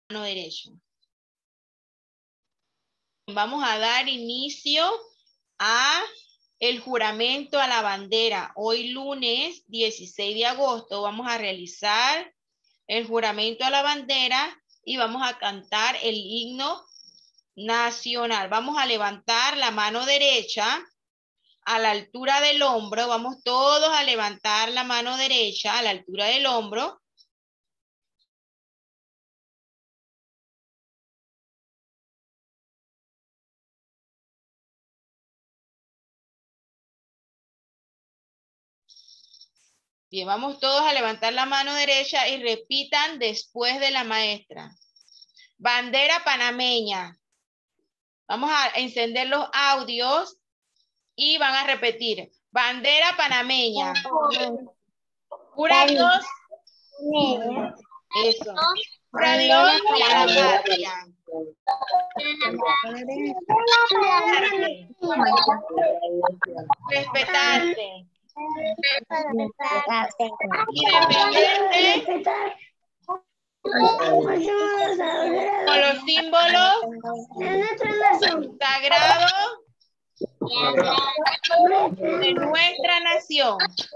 derecha. Vamos a dar inicio a el juramento a la bandera. Hoy lunes 16 de agosto vamos a realizar el juramento a la bandera y vamos a cantar el himno nacional. Vamos a levantar la mano derecha a la altura del hombro. Vamos todos a levantar la mano derecha a la altura del hombro. Bien, vamos todos a levantar la mano derecha y repitan después de la maestra. Bandera panameña. Vamos a encender los audios y van a repetir. Bandera panameña. Jura Dios. Eso. Jura Dios y a la patria. Respetarte. Y defenderte con los símbolos sagrados de nuestra nación.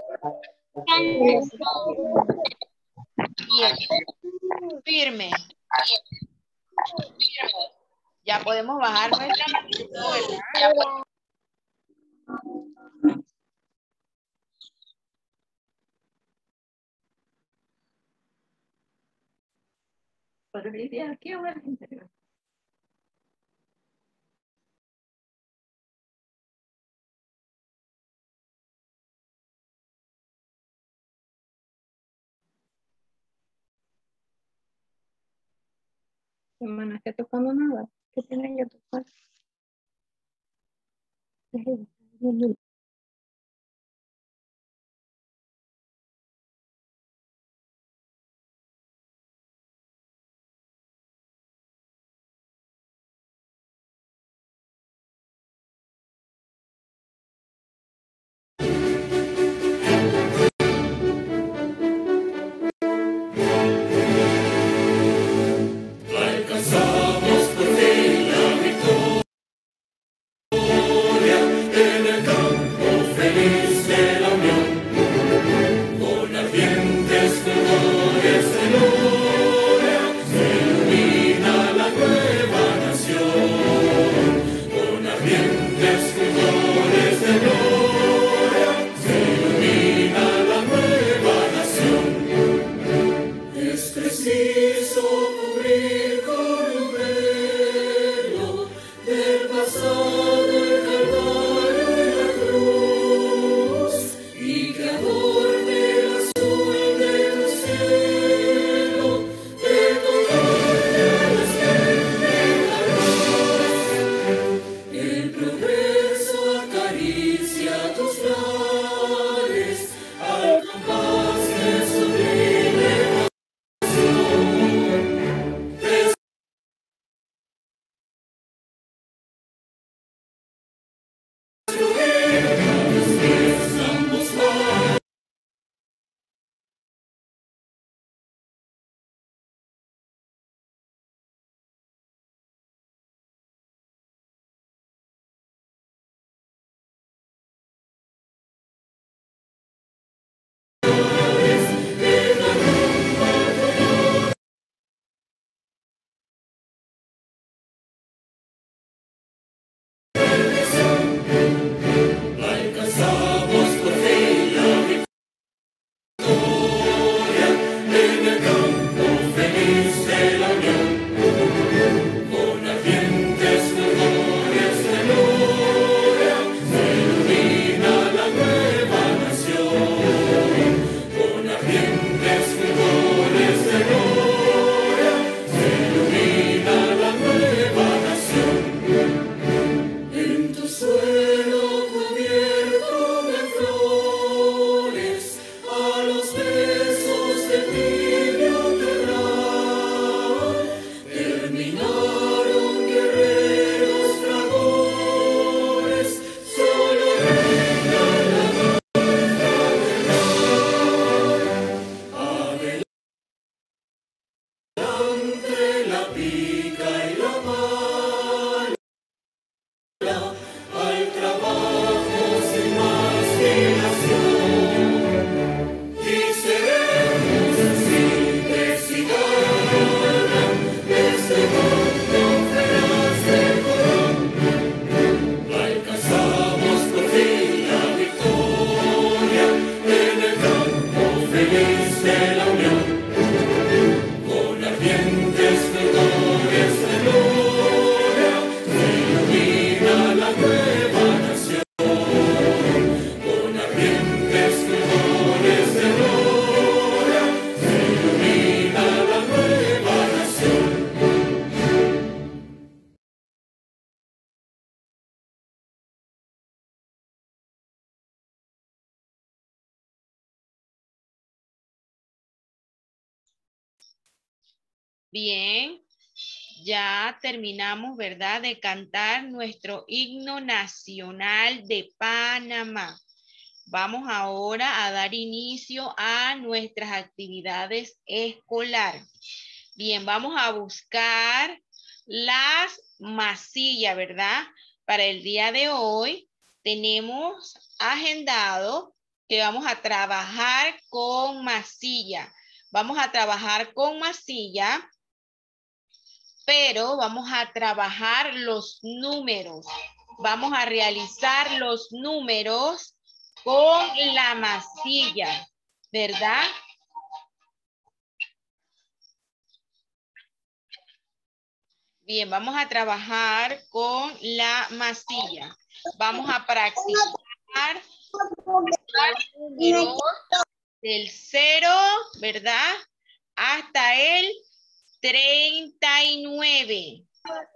Bien. Firme. Ya podemos bajar nuestra mano, ¿verdad? ¿Pero vivir aquí o en el interior? Hermana, ¿qué tocando nada? ¿Qué tienen que tocar? Alcanzamos por fin la victoria en el campo. Bien. Ya terminamos, ¿verdad?, de cantar nuestro himno nacional de Panamá. Vamos ahora a dar inicio a nuestras actividades escolares. Bien, vamos a buscar las masillas, ¿verdad? Para el día de hoy tenemos agendado que vamos a trabajar con masilla. Vamos a trabajar con masilla, pero vamos a trabajar los números. Vamos a realizar los números con la masilla, ¿verdad? Bien, vamos a trabajar con la masilla. Vamos a practicar los números del 0, ¿verdad? Hasta el 39.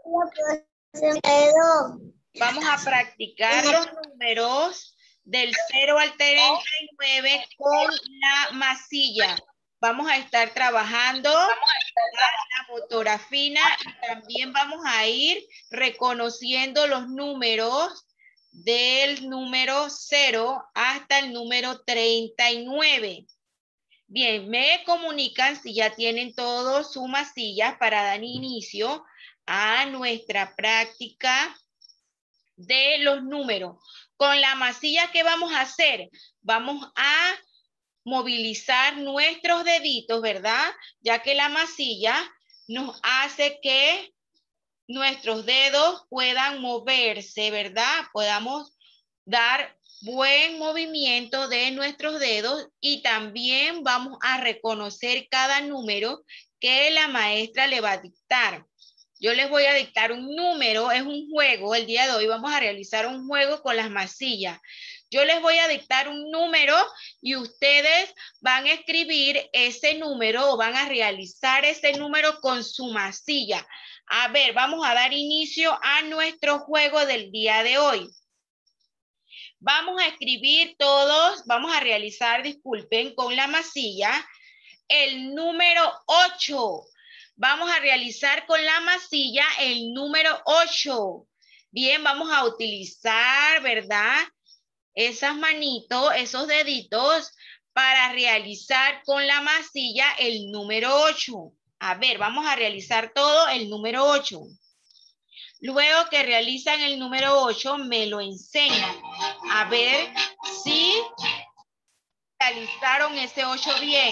Vamos a practicar los números del 0 al 39 con la masilla. Vamos a estar trabajando la motora fina y también vamos a ir reconociendo los números del número 0 hasta el número 39. Bien, me comunican si ya tienen todos sus masillas para dar inicio a nuestra práctica de los números. Con la masilla, ¿qué vamos a hacer? Vamos a movilizar nuestros deditos, ¿verdad? Ya que la masilla nos hace que nuestros dedos puedan moverse, ¿verdad? Podamos dar buen movimiento de nuestros dedos y también vamos a reconocer cada número que la maestra le va a dictar. Yo les voy a dictar un número, es un juego. El día de hoy vamos a realizar un juego con las masillas. Yo les voy a dictar un número y ustedes van a escribir ese número o van a realizar ese número con su masilla. A ver, vamos a dar inicio a nuestro juego del día de hoy. Vamos a escribir todos, vamos a realizar, disculpen, con la masilla, el número 8. Vamos a realizar con la masilla el número 8. Bien, vamos a utilizar, ¿verdad?, esas manitos, esos deditos para realizar con la masilla el número 8. A ver, vamos a realizar todo el número 8. Luego que realizan el número 8, me lo enseñan. A ver si realizaron ese 8 bien.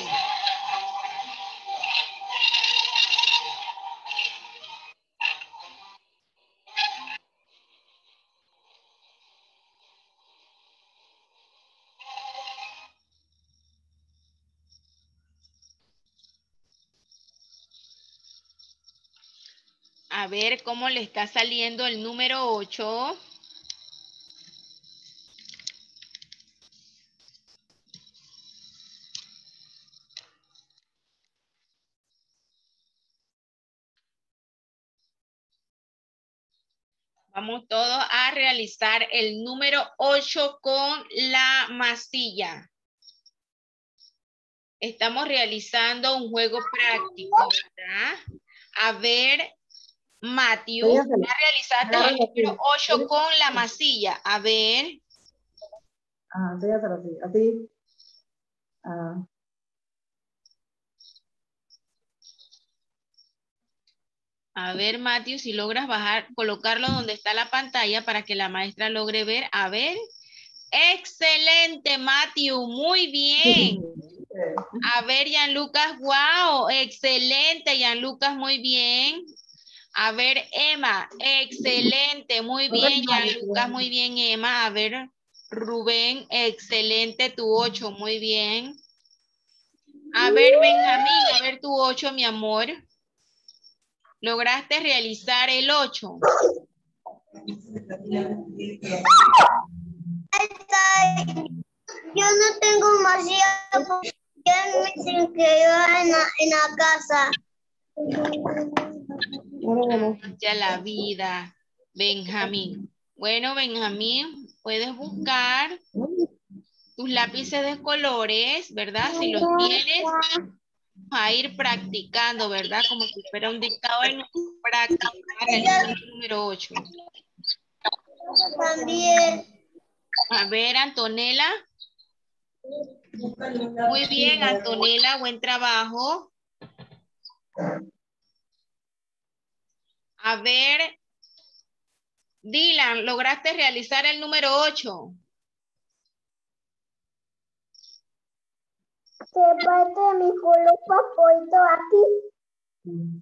A ver cómo le está saliendo el número 8. Vamos todos a realizar el número 8 con la masilla. Estamos realizando un juego práctico, ¿verdad? A ver, Matthew, ya realizaste el número 8 con la masilla. A ver. Así. A ver, Matthew, si logras bajar, colocarlo donde está la pantalla para que la maestra logre ver. A ver. Excelente, Matthew. Muy bien. A ver, Gianlucas. Wow. Excelente, Gianlucas. Muy bien. A ver, Emma. Excelente. Muy bien, Gianlucas. Muy bien, Emma. A ver, Rubén. Excelente, tu 8. Muy bien. A ver, Benjamín. A ver, tu 8, mi amor. ¿Lograste realizar el 8? Yo no tengo masilla porque me inscribió en la casa. Ya la vida, Benjamín. Bueno, Benjamín, puedes buscar tus lápices de colores, ¿verdad? Si los tienes, a ir practicando, ¿verdad? Como si fuera un dictado en práctica. Realizar el número 8. También. A ver, Antonella. Muy bien, Antonella, buen trabajo. A ver, Dylan, ¿lograste realizar el número 8? ¿Qué parte de mi color favorito aquí?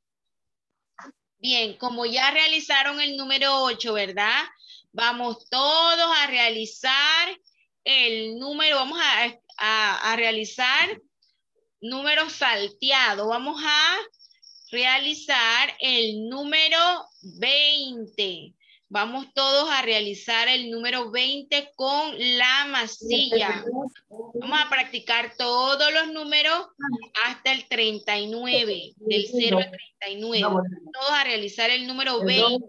Bien, como ya realizaron el número 8, ¿verdad? Vamos todos a realizar el número, vamos a realizar número salteado. Vamos a realizar el número 20. Vamos todos a realizar el número 20 con la masilla. Vamos a practicar todos los números hasta el 39, del 0 al 39. Todos a realizar el número 20.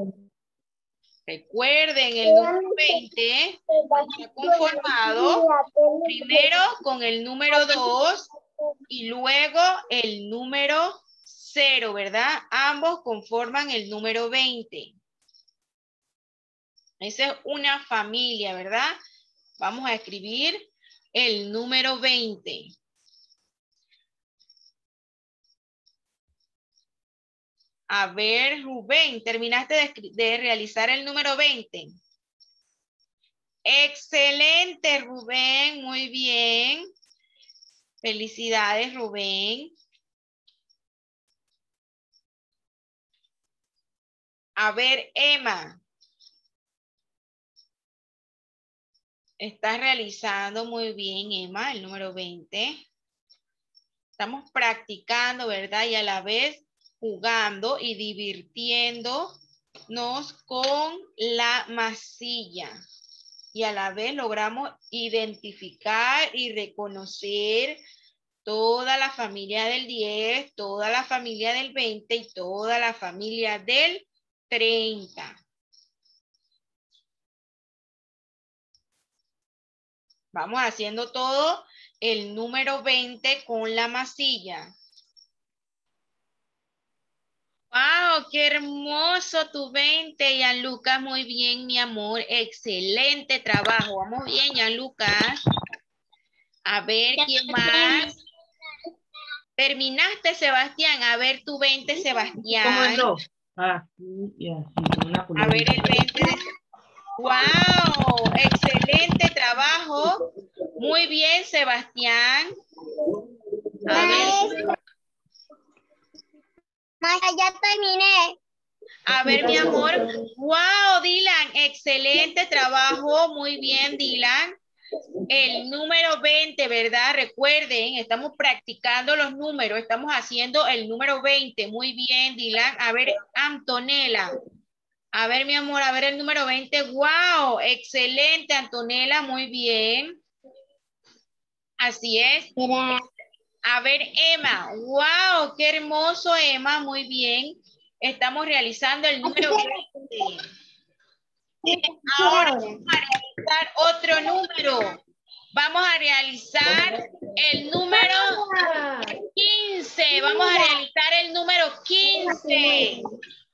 Recuerden, el número 20 está conformado primero con el número 2 y luego el número 0, ¿verdad? Ambos conforman el número 20. Esa es una familia, ¿verdad? Vamos a escribir el número 20. A ver, Rubén, ¿terminaste de realizar el número 20? Excelente, Rubén, muy bien. Felicidades, Rubén. A ver, Emma. Estás realizando muy bien, Emma, el número 20. Estamos practicando, ¿verdad? Y a la vez jugando y divirtiéndonos con la masilla. Y a la vez logramos identificar y reconocer toda la familia del 10, toda la familia del 20 y toda la familia del 30. Vamos haciendo todo el número 20 con la masilla. ¡Wow! ¡Qué hermoso tu 20, Gianluca! Muy bien, mi amor. Excelente trabajo. Vamos bien, Gianluca. A ver, ¿quién más? ¿Terminaste, Sebastián? A ver tu 20, Sebastián. ¿Cómo no? Ah, ya, sí, A ver el 20 de... ¡Wow! Excelente trabajo. Muy bien, Sebastián. A ver. Ya terminé. A ver, mi amor. ¡Wow, Dylan! Excelente trabajo. Muy bien, Dylan. El número 20, ¿verdad? Recuerden, estamos practicando los números. Estamos haciendo el número 20. Muy bien, Dylan. A ver, Antonella. A ver, mi amor, a ver el número 20. ¡Wow! Excelente, Antonella. Muy bien. Así es. A ver, Emma. ¡Wow! ¡Qué hermoso, Emma! Muy bien. Estamos realizando el número 20. Ahora vamos a realizar otro número. Vamos a realizar el número 15. Vamos a realizar el número 15.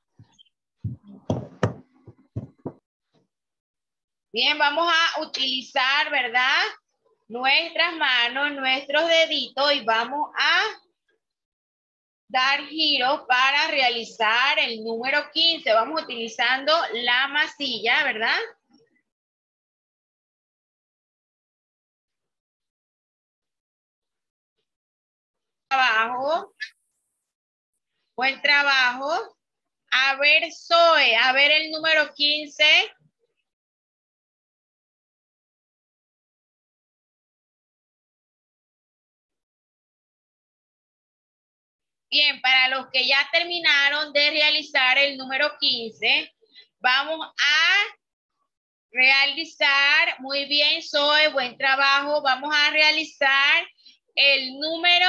Bien, vamos a utilizar, ¿verdad? Nuestras manos, nuestros deditos y vamos a dar giro para realizar el número 15. Vamos utilizando la masilla, ¿verdad? Trabajo. Buen trabajo. A ver, Zoe, a ver el número 15. Bien, para los que ya terminaron de realizar el número 15, vamos a realizar, muy bien, Zoe, buen trabajo. Vamos a realizar el número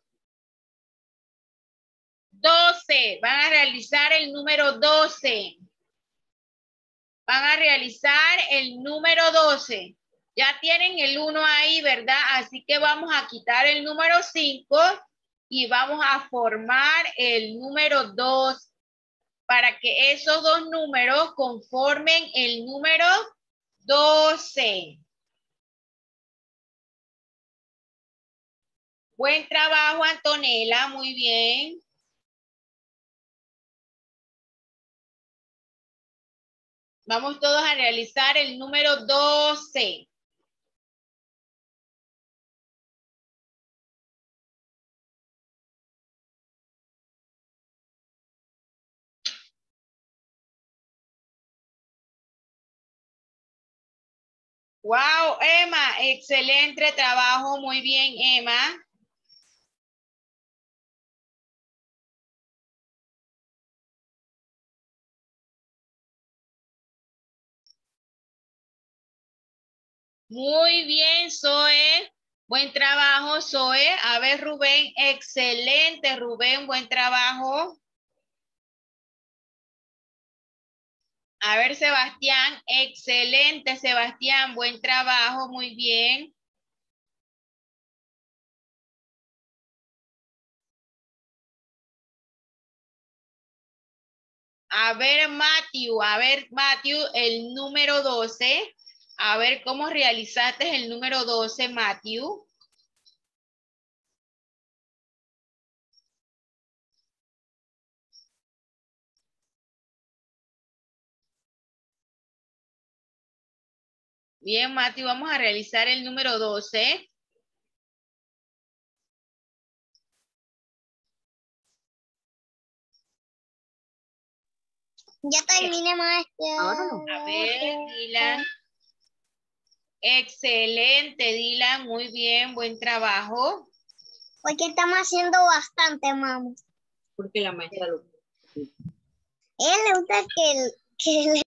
12. Van a realizar el número 12. Van a realizar el número 12. Ya tienen el 1 ahí, ¿verdad? Así que vamos a quitar el número 5 y vamos a formar el número 2 para que esos dos números conformen el número 12. Buen trabajo, Antonella, muy bien. Vamos todos a realizar el número 12. Wow, Emma, excelente trabajo, muy bien, Emma. Muy bien, Zoe. Buen trabajo, Zoe. A ver, Rubén, excelente, Rubén, buen trabajo. A ver, Sebastián, excelente, Sebastián, buen trabajo, muy bien. A ver, Matthew, el número 12. A ver cómo realizaste el número 12, Matthew. Bien, Matthew, vamos a realizar el número 12. Ya terminé, maestra. A ver, Dylan. Excelente, Dylan, muy bien, buen trabajo. Porque estamos haciendo bastante, mamá. Porque la maestra lo... Él le gusta que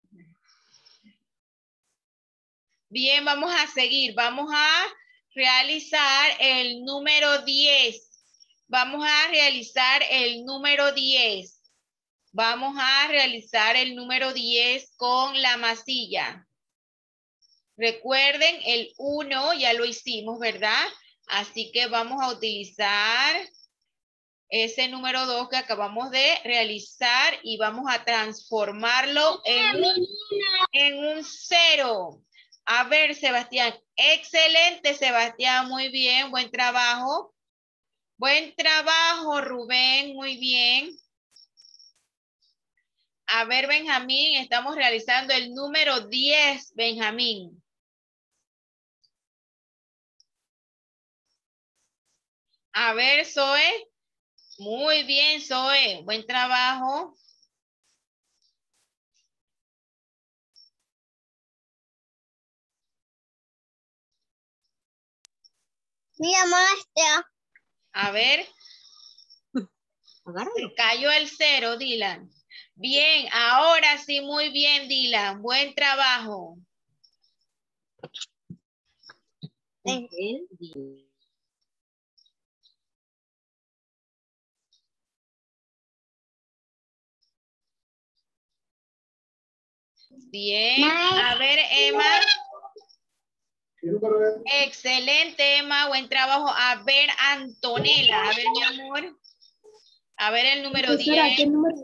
Bien, vamos a seguir. Vamos a realizar el número 10. Vamos a realizar el número 10. Vamos a realizar el número 10 con la masilla. Recuerden, el 1 ya lo hicimos, ¿verdad? Así que vamos a utilizar ese número 2 que acabamos de realizar y vamos a transformarlo en un 0. A ver, Sebastián. Excelente, Sebastián. Muy bien. Buen trabajo. Buen trabajo, Rubén. Muy bien. A ver, Benjamín. Estamos realizando el número 10, Benjamín. A ver, Zoe. Muy bien, Zoe. Buen trabajo. Mira, maestra. A ver. Agárralo. Se cayó el 0, Dylan. Bien, ahora sí, muy bien, Dylan. Buen trabajo. Bien, a ver, Emma. Excelente, Emma, buen trabajo. A ver, Antonella, a ver, mi amor. A ver el número 10.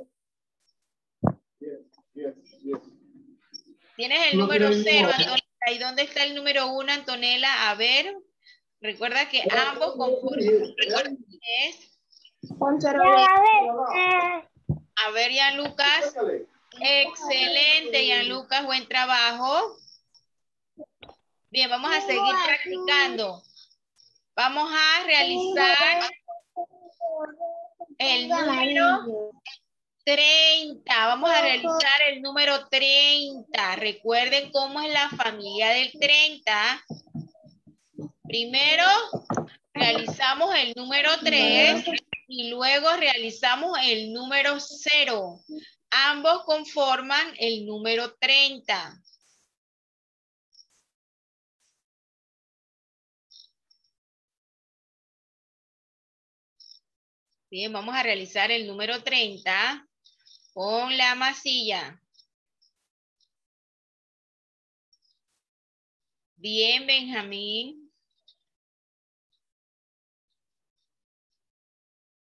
Tienes el número 0, Antonella. ¿Y dónde está el número 1, Antonella? A ver, recuerda que ambos conforman. A ver, Gianlucas. Excelente, Gianlucas, buen trabajo. Bien, vamos a seguir practicando. Vamos a realizar el número 30. Vamos a realizar el número 30. Recuerden cómo es la familia del 30. Primero realizamos el número 3 y luego realizamos el número 0. Ambos conforman el número 30. Bien, vamos a realizar el número 30 con la masilla. Bien, Benjamín.